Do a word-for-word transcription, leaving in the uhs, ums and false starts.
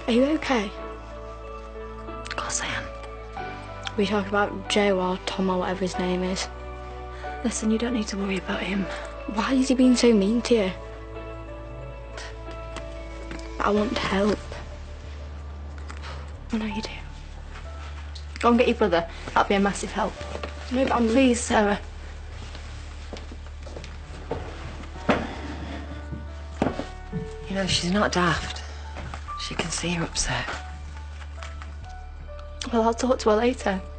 Are you okay? Of course I am. We talk about Joe or Tom or whatever his name is. Listen, you don't need to worry about him. Why is he being so mean to you? I want help. I know you do. Go and get your brother. That'll be a massive help. No, but I'm... Please, Sarah. You know, she's not daft. She can see you're upset. Well, I'll talk to her later.